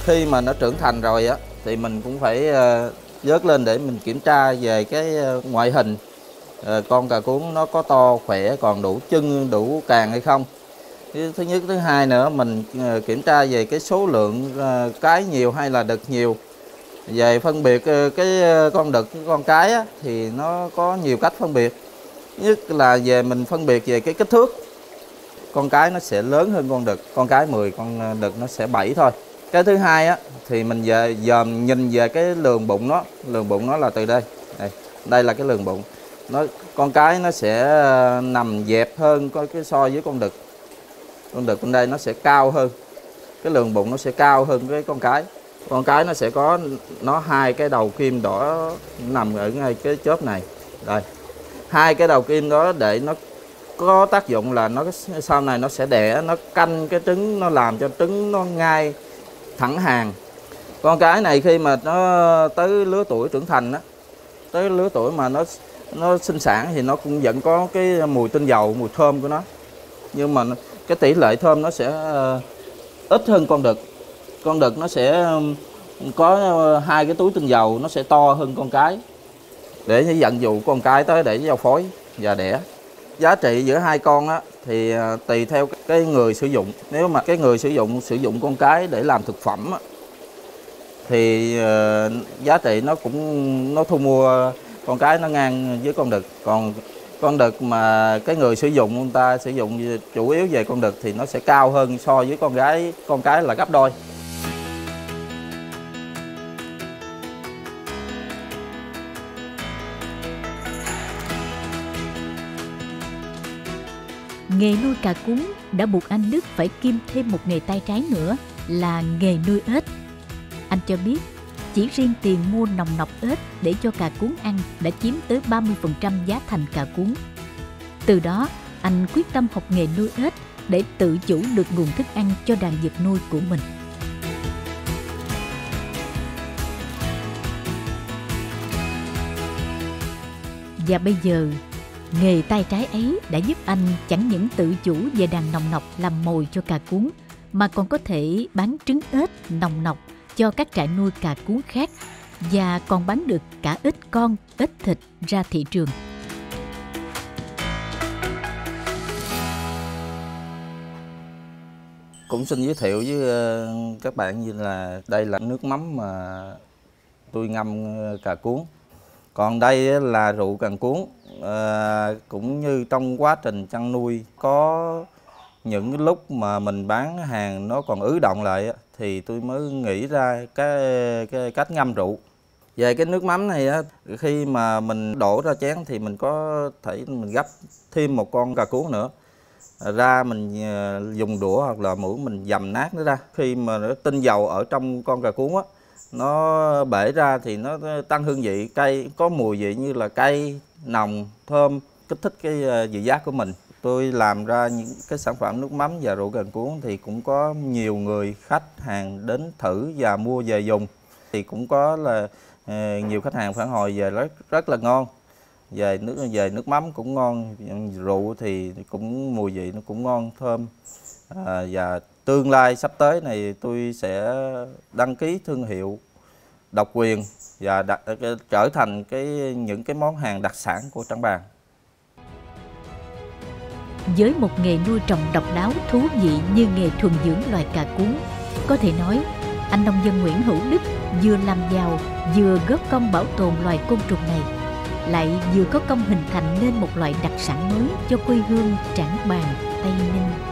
Khi mà nó trưởng thành rồi á thì mình cũng phải vớt lên để mình kiểm tra về cái ngoại hình, con cà cuống nó có to khỏe, còn đủ chân đủ càng hay không. Thứ nhất, thứ hai nữa mình kiểm tra về cái số lượng cái nhiều hay là đực nhiều. Về phân biệt cái con đực với con cái á, thì nó có nhiều cách phân biệt. Nhất là về mình phân biệt về cái kích thước. Con cái nó sẽ lớn hơn con đực, con cái 10, con đực nó sẽ 7 thôi. Cái thứ hai á thì mình giờ nhìn về cái lường bụng nó là từ đây. Đây là cái lường bụng. Con cái nó sẽ nằm dẹp hơn so với con đực. Con đực bên đây nó sẽ cao hơn. Cái lường bụng nó sẽ cao hơn với con cái. Con cái nó sẽ có hai cái đầu kim đỏ nằm ở ngay cái chớp này. Đây. Hai cái đầu kim đó để nó có tác dụng là nó sau này nó sẽ đẻ, nó canh cái trứng, nó làm cho trứng nó ngay thẳng hàng. Con cái này khi mà nó tới lứa tuổi trưởng thành á, tới lứa tuổi mà nó sinh sản thì nó cũng vẫn có cái mùi tinh dầu, mùi thơm của nó. Nhưng mà cái tỷ lệ thơm nó sẽ ít hơn con đực. Con đực nó sẽ có hai cái túi tinh dầu, nó sẽ to hơn con cái để dẫn dụ con cái tới để giao phối và đẻ. Giá trị giữa hai con á thì tùy theo cái người sử dụng. Nếu mà cái người sử dụng con cái để làm thực phẩm á, thì giá trị nó thu mua con cái nó ngang với con đực. Còn con đực mà cái người sử dụng, người ta sử dụng chủ yếu về con đực thì nó sẽ cao hơn so với con cái là gấp đôi. Nghề nuôi cà cuống đã buộc anh Đức phải kiêm thêm một nghề tay trái nữa là nghề nuôi ếch. Anh cho biết chỉ riêng tiền mua nòng nọc ếch để cho cà cuống ăn đã chiếm tới 30% giá thành cà cuống. Từ đó, anh quyết tâm học nghề nuôi ếch để tự chủ được nguồn thức ăn cho đàn vật nuôi của mình. Và bây giờ, nghề tay trái ấy đã giúp anh chẳng những tự chủ về đàn nòng nọc làm mồi cho cà cuống, mà còn có thể bán trứng ếch, nòng nọc cho các trại nuôi cà cuống khác, và còn bán được cả ếch con, ếch thịt ra thị trường. Cũng xin giới thiệu với các bạn như là đây là nước mắm mà tôi ngâm cà cuống. Còn đây là rượu cà cuống. Cũng như trong quá trình chăn nuôi có những lúc mà mình bán hàng nó còn ứ động lại thì tôi mới nghĩ ra cái cách ngâm rượu. Về cái nước mắm này khi mà mình đổ ra chén thì mình có thể mình gấp thêm một con cà cuống nữa ra, mình dùng đũa hoặc là muỗng mình dầm nát nó ra. Khi mà nó tinh dầu ở trong con cà cuống nó bể ra thì nó tăng hương vị cay, có mùi vị như là cay, nồng, thơm, kích thích cái vị giác của mình. Tôi làm ra những cái sản phẩm nước mắm và rượu cà cuống thì cũng có nhiều người khách hàng đến thử và mua về dùng. Thì cũng có là nhiều khách hàng phản hồi về rất là ngon. Về nước mắm cũng ngon, rượu thì cũng mùi vị nó cũng ngon, thơm. Và tương lai sắp tới này tôi sẽ đăng ký thương hiệu độc quyền và trở thành những cái món hàng đặc sản của Trảng Bàng. Với một nghề nuôi trồng độc đáo thú vị như nghề thuần dưỡng loài cà cuống, có thể nói anh nông dân Nguyễn Hữu Đức vừa làm giàu vừa góp công bảo tồn loài côn trùng này, lại vừa có công hình thành nên một loại đặc sản mới cho quê hương Trảng Bàng, Tây Ninh.